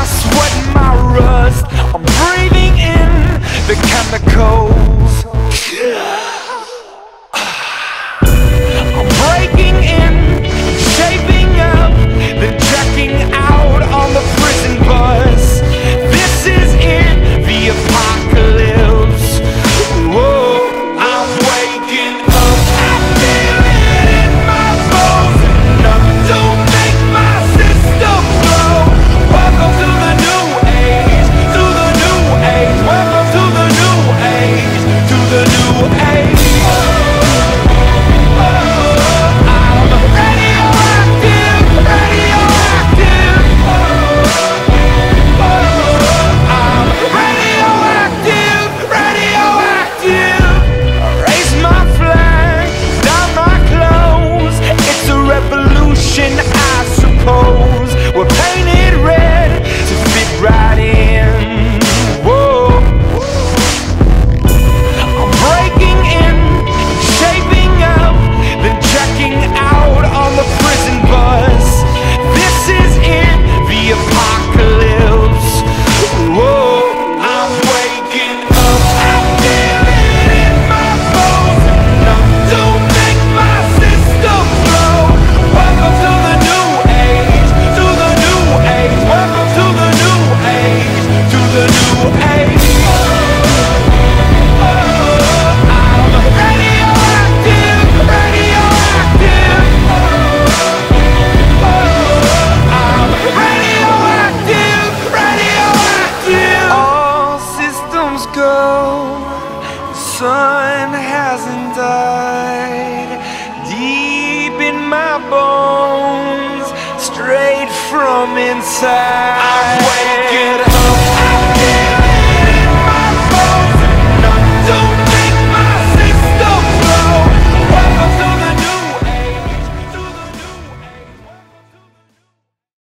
my sweat and my rust. I'm breathing in the chemicals. I'm breaking in, shaping up, then checking out on the prison bus. This is it, the apocalypse. Whoa, I'm waking up. I feel it in my bones, enough to make my system blow. Welcome to the new age, to the new age. Welcome to the new age, to the new age. I suppose we're painted red to fit right in. Whoa. I'm breaking in, shaping up, then checking out on the prison bus. This is it, the apocalypse. Whoa, I'm waking up. I feel it in my bones, enough to make my system blow. Welcome to the new age, to the new age. Welcome to the new age, to the new age. I'm radioactive, radioactive. I'm radioactive, radioactive. All systems go, the sun hasn't died. Deep in my bones, straight from inside.